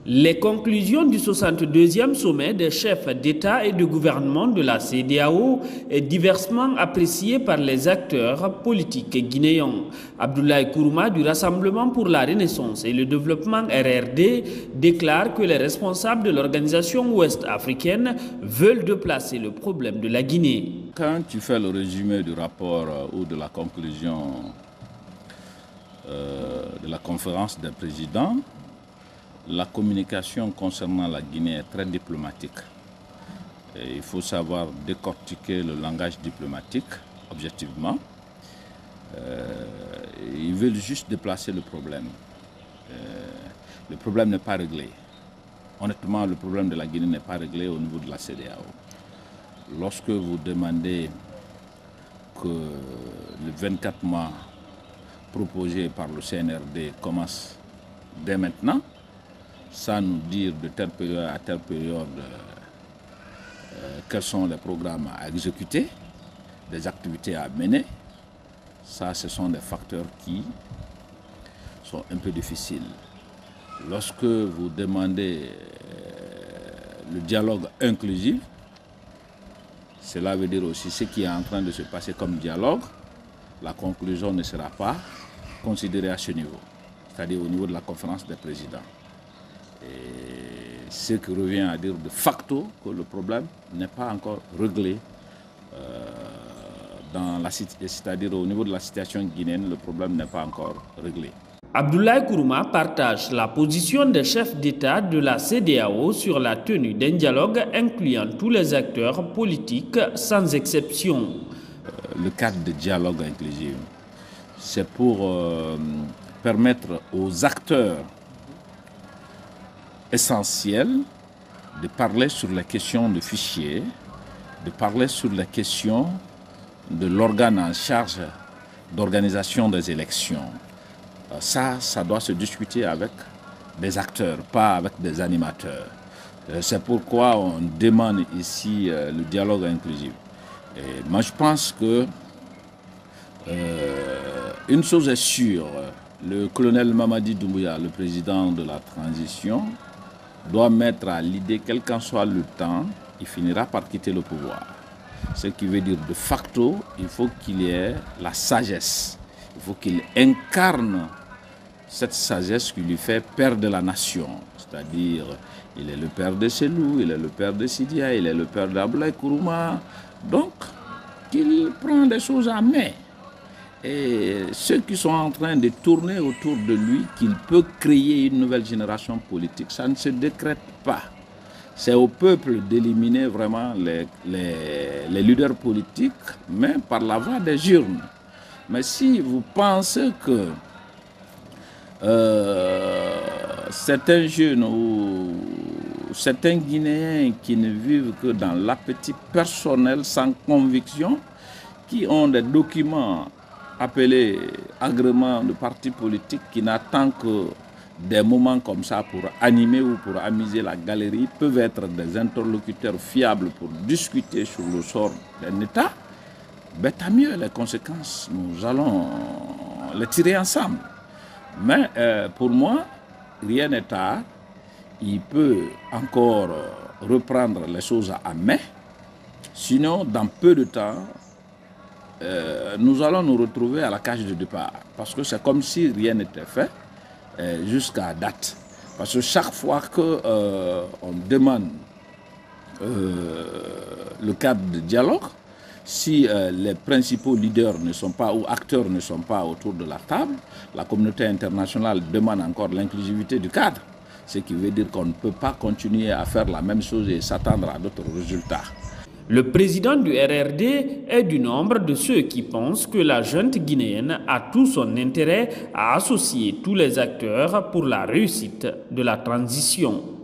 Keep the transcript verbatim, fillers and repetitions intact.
Les conclusions du soixante-deuxième sommet des chefs d'État et de gouvernement de la C E D E A O est diversement apprécié par les acteurs politiques guinéens. Abdoulaye Kourouma du Rassemblement pour la Renaissance et le Développement R R D déclare que les responsables de l'organisation ouest-africaine veulent déplacer le problème de la Guinée. Quand tu fais le résumé du rapport euh, ou de la conclusion euh, de la conférence des présidents, la communication concernant la Guinée est très diplomatique. Et il faut savoir décortiquer le langage diplomatique, objectivement. Euh, ils veulent juste déplacer le problème. Euh, le problème n'est pas réglé. Honnêtement, le problème de la Guinée n'est pas réglé au niveau de la C E D E A O. Lorsque vous demandez que le vingt-quatre mois proposé par le C N R D commence dès maintenant, sans nous dire de telle période à telle période euh, quels sont les programmes à exécuter, des activités à mener, ça ce sont des facteurs qui sont un peu difficiles. Lorsque vous demandez euh, le dialogue inclusif, cela veut dire aussi ce qui est en train de se passer comme dialogue, la conclusion ne sera pas considérée à ce niveau, c'est-à-dire au niveau de la conférence des présidents. Et ce qui revient à dire de facto que le problème n'est pas encore réglé, euh, dans la, c'est-à-dire au niveau de la situation guinéenne, le problème n'est pas encore réglé. Abdoulaye Kourouma partage la position des chefs d'État de la C E D E A O sur la tenue d'un dialogue incluant tous les acteurs politiques sans exception. Le cadre de dialogue inclusif, c'est pour euh, permettre aux acteurs essentiels de parler sur les questions de fichiers, de parler sur les questions de l'organe en charge d'organisation des élections. Ça, ça doit se discuter avec des acteurs, pas avec des animateurs. C'est pourquoi on demande ici le dialogue inclusif. Et moi, je pense que euh, une chose est sûre, le colonel Mamadi Doumbouya, le président de la transition, doit mettre à l'idée, quel qu'en soit le temps, il finira par quitter le pouvoir. Ce qui veut dire de facto, il faut qu'il y ait la sagesse. Il faut qu'il incarne cette sagesse qui lui fait père de la nation. C'est-à-dire, il est le père de Selou, il est le père de Sidia, il est le père d'Abdoulaye Kourouma. Donc, qu'il prend des choses à main. Et ceux qui sont en train de tourner autour de lui, qu'il peut créer une nouvelle génération politique, ça ne se décrète pas. C'est au peuple d'éliminer vraiment les, les, les leaders politiques, mais par la voie des urnes. Mais si vous pensez que euh, certains jeunes ou certains Guinéens qui ne vivent que dans l'appétit personnel sans conviction, qui ont des documents appelés agréments de partis politiques, qui n'attendent que des moments comme ça pour animer ou pour amuser la galerie, peuvent être des interlocuteurs fiables pour discuter sur le sort d'un État, ben, tant mieux, les conséquences, nous allons les tirer ensemble. Mais euh, pour moi, rien n'est tard. Il peut encore reprendre les choses à main. Sinon, dans peu de temps, euh, nous allons nous retrouver à la cage de départ. Parce que c'est comme si rien n'était fait euh, jusqu'à date. Parce que chaque fois qu'on euh, demande euh, le cadre de dialogue, si euh, les principaux leaders ne sont pas ou acteurs ne sont pas autour de la table, la communauté internationale demande encore l'inclusivité du cadre. Ce qui veut dire qu'on ne peut pas continuer à faire la même chose et s'attendre à d'autres résultats. Le président du R R D est du nombre de ceux qui pensent que la junte guinéenne a tout son intérêt à associer tous les acteurs pour la réussite de la transition.